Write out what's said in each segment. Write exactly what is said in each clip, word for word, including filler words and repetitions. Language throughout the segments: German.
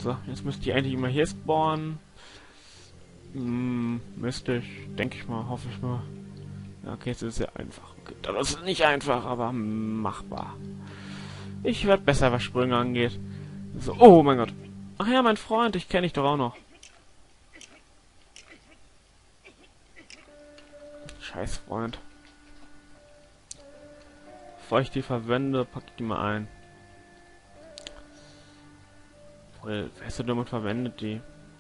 So, jetzt müsste ich eigentlich immer hier spawnen. Hm, müsste ich, denke ich mal, hoffe ich mal. Ja, okay, jetzt ist es ja einfach. Okay, das ist nicht einfach, aber machbar. Ich werde besser, was Sprünge angeht. So, oh mein Gott. Ach ja, mein Freund, ich kenne dich doch auch noch. Scheiß Freund. Bevor ich die verwende, packe ich die mal ein. Wer ist so dumm und verwendet die?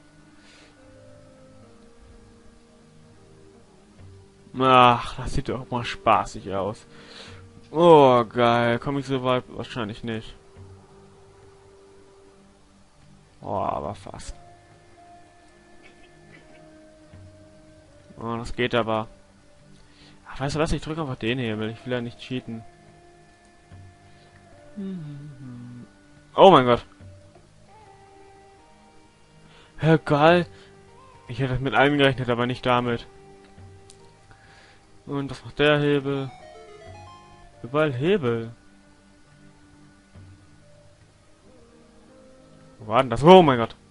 Ach, das sieht doch mal spaßig aus. Oh, geil. Komme ich so weit? Wahrscheinlich nicht. Oh, aber fast. Oh, das geht aber. Ach, weißt du was? Ich drücke einfach den Hebel. Ich will ja nicht cheaten. Oh mein Gott. Ja, geil. Ich hätte mit allem gerechnet, aber nicht damit. Und was macht der Hebel? Überall Hebel. Wo war denn das? Oh mein Gott.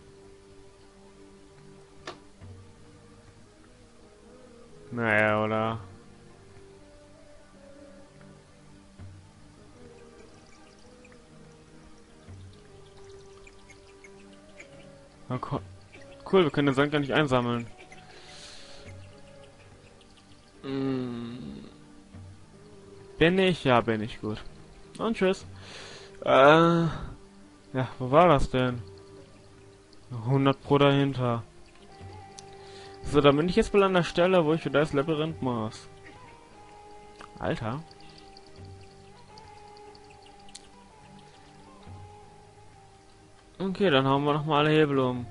Naja, oder? Oh, cool, wir können den Sand gar nicht einsammeln. Hm. Bin ich? Ja, bin ich. Gut. Und tschüss. Äh, ja, wo war das denn? hundert Pro dahinter. So, dann bin ich jetzt mal an der Stelle, wo ich für das Labyrinth muss. Alter. Okay, dann hauen wir noch mal alle Hebel um.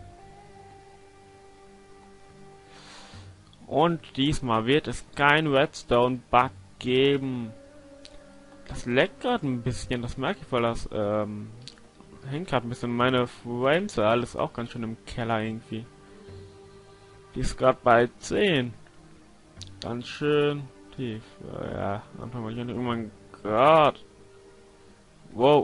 Und diesmal wird es kein Redstone-Bug geben. Das leckt gerade ein bisschen, das merke ich, weil das ähm, hängt gerade ein bisschen. Meine Framezahl ist auch ganz schön im Keller irgendwie. Die ist gerade bei zehn. Ganz schön tief. Ja, ja. Anfang mal hier. Oh mein Gott. Wow.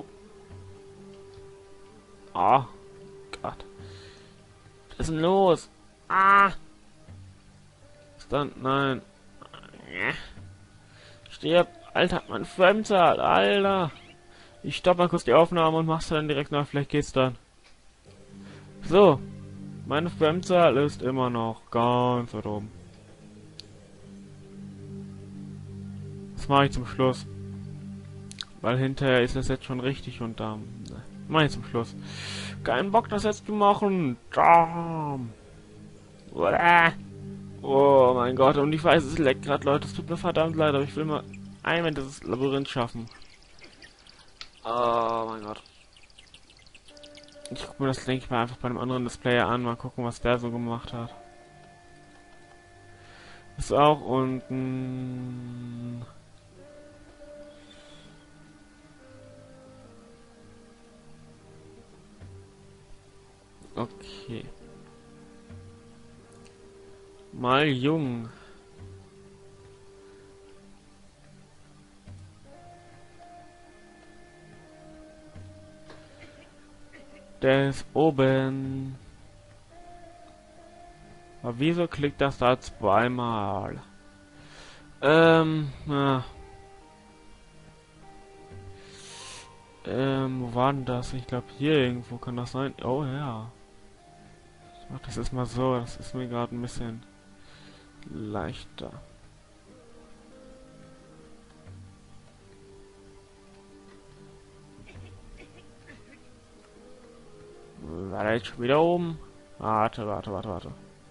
Ah. Gott. Was ist denn los? Ah. Ist dann. Nein. Stirb. Alter, mein Framezahl. Alter. Ich stopp mal kurz die Aufnahme und mach's dann direkt nach. Vielleicht geht's dann. So. Meine Framezahl ist immer noch ganz weit oben. Das mache ich zum Schluss. Weil hinterher ist das jetzt schon richtig und da. Ne, mach ich zum Schluss. Kein Bock, das jetzt zu machen. Damn. Oh mein Gott, und ich weiß, es leckt gerade, Leute. Es tut mir verdammt leid, aber ich will mal einmal dieses Labyrinth schaffen. Oh mein Gott. Ich guck mir das, denke ich mal, einfach bei einem anderen Displayer an. Mal gucken, was der so gemacht hat. Ist auch unten. Okay. Mal jung. Der ist oben. Aber wieso klickt das da zweimal? Ähm, ja. Ähm, wo war denn das? Ich glaube hier irgendwo kann das sein. Oh ja. Ich mach das ist mal so, das ist mir gerade ein bisschen leichter. War der jetzt schon wieder oben? Warte, warte, warte, warte.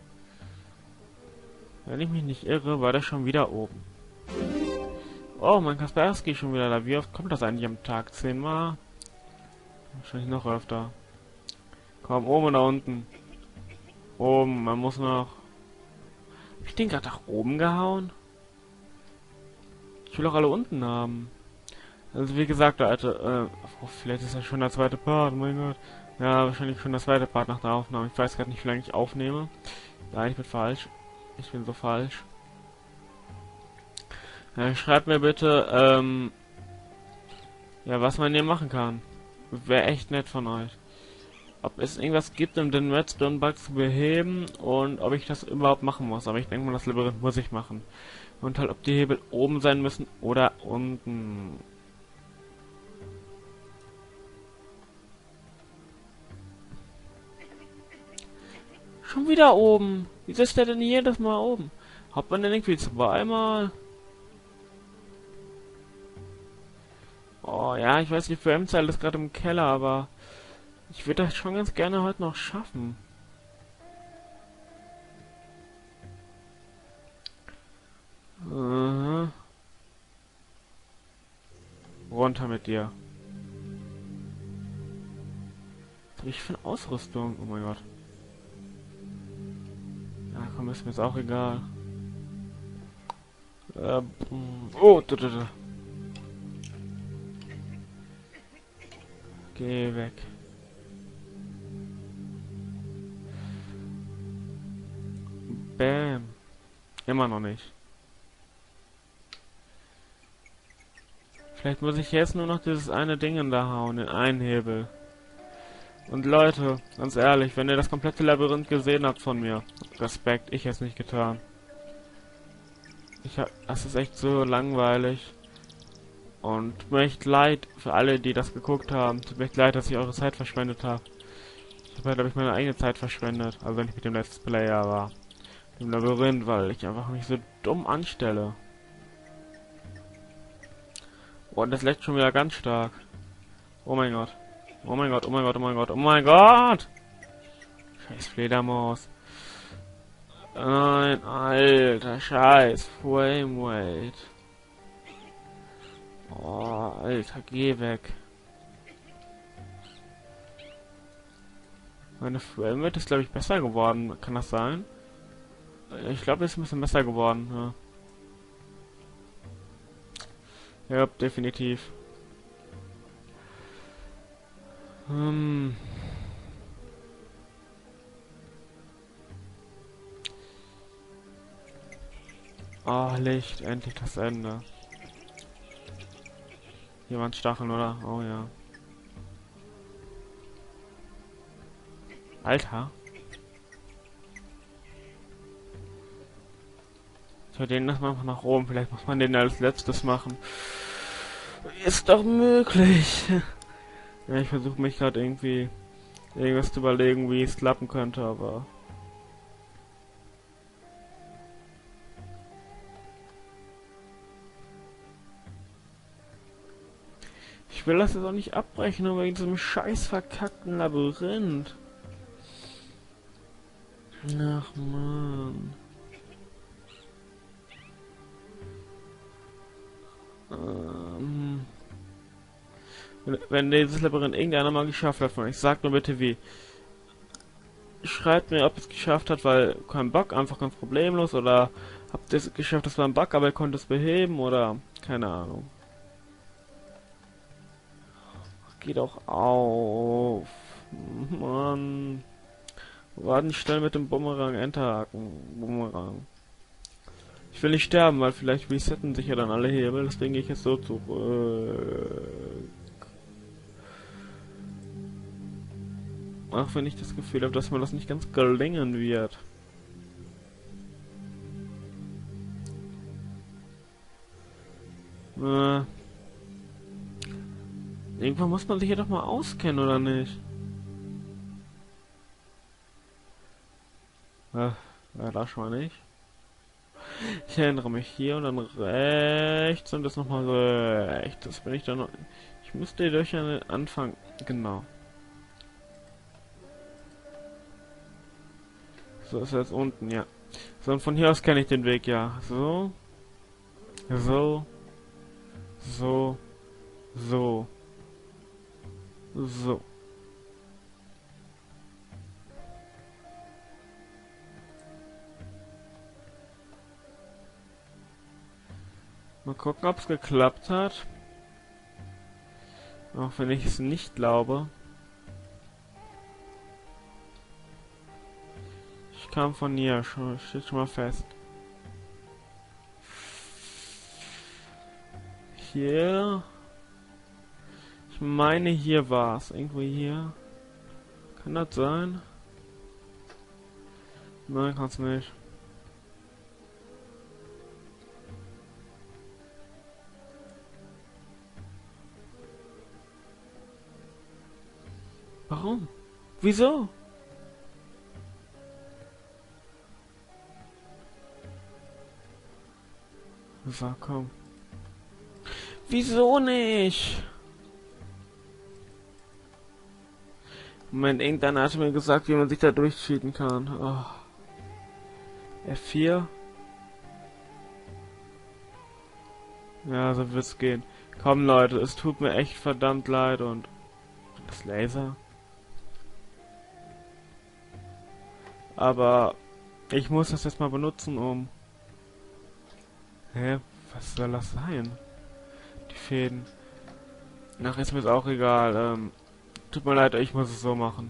Wenn ich mich nicht irre, war der schon wieder oben. Oh, mein Kaspersky ist schon wieder da. Wie oft kommt das eigentlich am Tag? Zehnmal? Wahrscheinlich noch öfter. Komm, oben oder unten? Oben, man muss noch... Hab ich den gerade nach oben gehauen? Ich will auch alle unten haben. Also wie gesagt, Alter, äh, oh, vielleicht ist das schon der zweite Part, oh mein Gott. Ja, wahrscheinlich schon der zweite Part nach der Aufnahme. Ich weiß gerade nicht, wie lange ich aufnehme. Nein, ich bin falsch. Ich bin so falsch. Ja, schreibt mir bitte, ähm, ja, was man hier machen kann. Wäre echt nett von euch. ob es irgendwas gibt, um den Redstone-Bug zu beheben und ob ich das überhaupt machen muss. Aber ich denke mal, das Labyrinth muss ich machen. Und halt, ob die Hebel oben sein müssen oder unten. Schon wieder oben. Wieso ist der denn jedes Mal oben? Hat man denn irgendwie zweimal? Oh ja, ich weiß, die Framezahl ist gerade im Keller, aber ich würde das schon ganz gerne heute noch schaffen. Uh-huh. Runter mit dir. Was habe ich für eine Ausrüstung? Oh mein Gott. Ja, komm, ist mir jetzt auch egal. Äh, oh, da, da, da. Geh weg. Bam. Immer noch nicht. Vielleicht muss ich jetzt nur noch dieses eine Ding in da hauen, den einen Hebel. Und Leute, ganz ehrlich, wenn ihr das komplette Labyrinth gesehen habt von mir, Respekt, ich hätte es nicht getan. Ich hab, das ist echt so langweilig. Und tut mir echt leid für alle, die das geguckt haben. Tut mir echt leid, dass ich eure Zeit verschwendet habe. Ich habe halt, glaube ich, meine eigene Zeit verschwendet. Also wenn ich mit dem Let's Player war. Im Labyrinth, weil ich einfach mich so dumm anstelle. Oh, und das leckt schon wieder ganz stark. Oh mein Gott. Oh mein Gott, oh mein Gott, oh mein Gott, oh mein Gott! Scheiß Fledermaus. Nein, alter Scheiß. Framerate. Oh, Alter, geh weg. Meine Framerate ist, glaube ich, besser geworden. Kann das sein? Ich glaube, es ist ein bisschen besser geworden. Ja, ja, definitiv. Hm. Oh, Licht, endlich das Ende. Hier waren Stacheln, oder? Oh ja. Alter. Ich höre den erstmal nach oben. Vielleicht muss man den als letztes machen. Ist doch möglich. Ja, ich versuche mich gerade irgendwie irgendwas zu überlegen, wie es klappen könnte, aber... Ich will das jetzt auch nicht abbrechen, nur wegen diesem scheiß verkackten Labyrinth. Ach man. Ähm, wenn, wenn dieses Labyrinth irgendeiner mal geschafft hat von euch, sagt nur bitte wie. Schreibt mir, ob es geschafft hat, weil kein Bug, einfach ganz problemlos, oder habt ihr es geschafft, das war ein Bug, aber ihr konntet es beheben, oder keine Ahnung. Geht auch auf. Mann. Warten schnell mit dem Bumerang, Enterhaken. Bumerang. Ich will nicht sterben, weil vielleicht resetten sich ja dann alle Hebel, deswegen gehe ich jetzt so zurück. Auch wenn ich das Gefühl habe, dass mir das nicht ganz gelingen wird. Äh, irgendwann muss man sich hier doch mal auskennen, oder nicht? Äh, ja, da schon mal nicht. Ich erinnere mich hier und dann rechts und das nochmal rechts. Das bin ich dann noch. Ich müsste durch einen Anfang. Genau. So ist er jetzt unten, ja. So, und von hier aus kenne ich den Weg, ja. So. So. So. So. So. Mal gucken, ob es geklappt hat. Auch wenn ich es nicht glaube. Ich kam von hier, schon, steht schon mal fest. Hier. Ich meine, hier war es. Irgendwo hier. Kann das sein? Nein, kann's nicht. Warum? Wieso? So, komm. Wieso nicht? Moment, irgendeiner hatte mir gesagt, wie man sich da durchcheaten kann. Oh. F vier? Ja, so wird's gehen. Komm Leute, es tut mir echt verdammt leid und... Das Laser? Aber... Ich muss das jetzt mal benutzen, um... Hä? Was soll das sein? Die Fäden. Ach, ist mir jetzt auch egal. Ähm, tut mir leid, ich muss es so machen.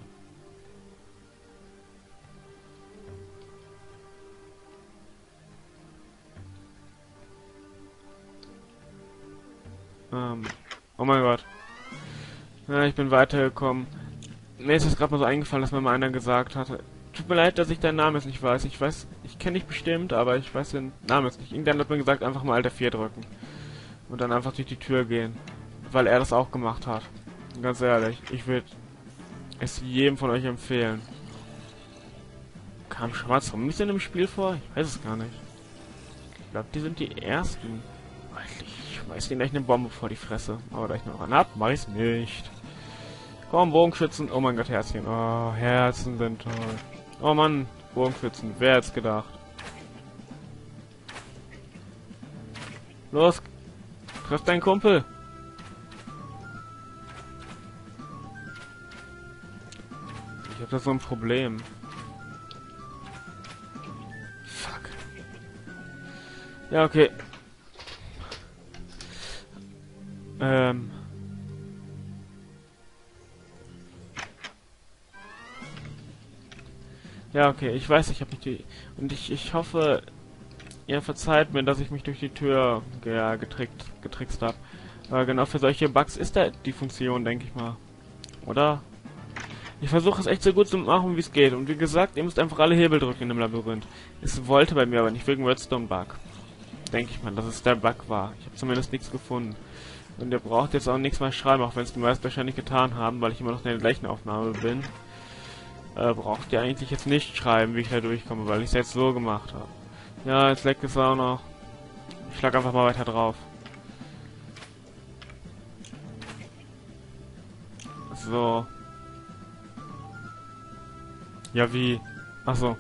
Ähm, oh mein Gott. Ja, ich bin weitergekommen. Mir ist es gerade mal so eingefallen, dass mir mal einer gesagt hatte. Tut mir leid, dass ich deinen Namen jetzt nicht weiß. Ich weiß, ich kenne dich bestimmt, aber ich weiß den Namen jetzt nicht. Irgendwann hat mir gesagt, einfach mal Alt F vier drücken. Und dann einfach durch die Tür gehen. Weil er das auch gemacht hat. Und ganz ehrlich, ich würde es jedem von euch empfehlen. Kam Schwarz-Zombies in dem Spiel vor? Ich weiß es gar nicht. Ich glaube, die sind die ersten. Ich schmeiß denen gleich eine Bombe vor die Fresse. Aber da ich noch einen hab, mach ich's nicht. Komm, Bogenschützen. Oh mein Gott, Herzchen. Oh, Herzen sind toll. Oh Mann, Bogenschützen. Wer hätte gedacht? Los, treff deinen Kumpel. Ich hab da so ein Problem. Fuck. Ja, okay. Ähm. Ja, okay, ich weiß, ich habe mich die... Und ich, ich hoffe, ihr verzeiht mir, dass ich mich durch die Tür ja, getrickt, getrickst habe. Aber genau für solche Bugs ist da die Funktion, denke ich mal. Oder? Ich versuche es echt so gut zu machen, wie es geht. Und wie gesagt, ihr müsst einfach alle Hebel drücken in dem Labyrinth. Es wollte bei mir aber nicht wegen Redstone-Bug. Denke ich mal, dass es der Bug war. Ich habe zumindest nichts gefunden. Und ihr braucht jetzt auch nichts mehr schreiben, auch wenn es die meisten wahrscheinlich getan haben, weil ich immer noch in der gleichen Aufnahme bin. Äh, braucht ihr eigentlich jetzt nicht schreiben, wie ich da durchkomme, weil ich es jetzt so gemacht habe. Ja, jetzt leckt es auch noch. Ich schlag einfach mal weiter drauf. So. Ja, wie? Achso.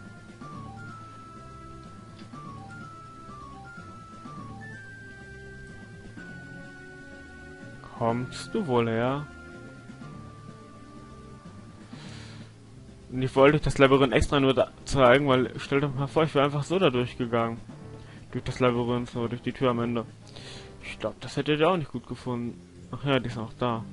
Kommst du wohl her? Und ich wollte euch das Labyrinth extra nur da zeigen, weil stellt euch mal vor, ich wäre einfach so da durchgegangen. Durch das Labyrinth, so durch die Tür am Ende. Ich glaube, das hättet ihr auch nicht gut gefunden. Ach ja, die ist auch da.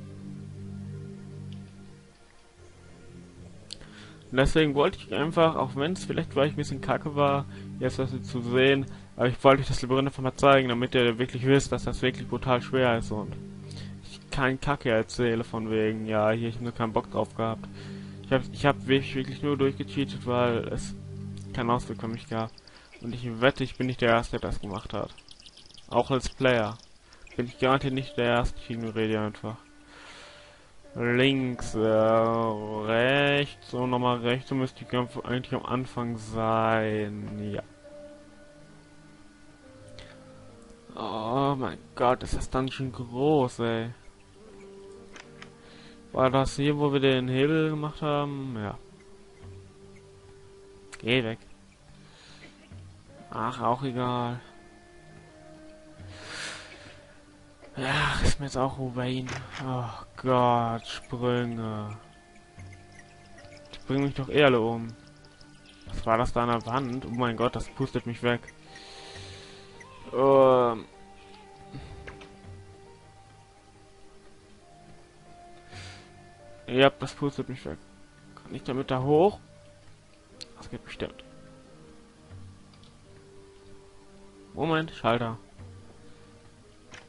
Und deswegen wollte ich einfach, auch wenn es vielleicht gleich ein bisschen kacke war, jetzt das zu sehen, aber ich wollte euch das Labyrinth einfach mal zeigen, damit ihr wirklich wisst, dass das wirklich brutal schwer ist und ich kein Kacke erzähle von wegen, ja, hier, ich habe nur keinen Bock drauf gehabt. Ich habe ich hab wirklich, wirklich nur durchgecheatet, weil es keinen Ausweg für mich gab. Und ich wette, ich bin nicht der Erste, der das gemacht hat. Auch als Player. Bin ich garantiert nicht der Erste, ich ignoriere die einfach. Links, äh, rechts, und nochmal rechts, so müsste ich eigentlich am Anfang sein, ja. Oh mein Gott, ist das Dungeon groß, ey. War das hier, wo wir den Hebel gemacht haben? Ja. Geh weg. Ach, auch egal. Ja, ist mir jetzt auch Wayne. Oh Gott, Sprünge. Die bringen mich doch eh alle um. Was war das da an der Wand? Oh mein Gott, das pustet mich weg. Ähm. Ja, das pustet mich weg. Kann ich damit da hoch? Das geht bestimmt. Moment, Schalter.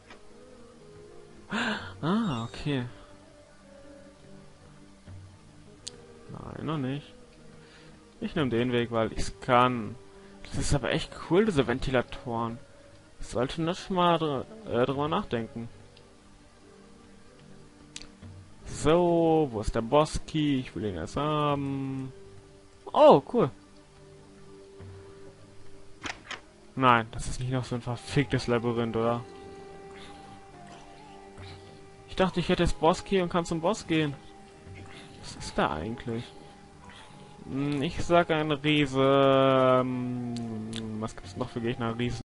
Ah, okay. noch nicht. Ich nehme den Weg, weil ich es kann. Das ist aber echt cool, diese Ventilatoren. Ich sollte nicht mal dr äh, drüber nachdenken. So, wo ist der Boss-Key? Ich will ihn erst haben. Oh, cool. Nein, das ist nicht noch so ein verficktes Labyrinth, oder? Ich dachte, ich hätte das Boss-Key und kann zum Boss gehen. Was ist da eigentlich? Hm, ich sag ein Riese. Ähm, was gibt's noch für Gegner? Riesen.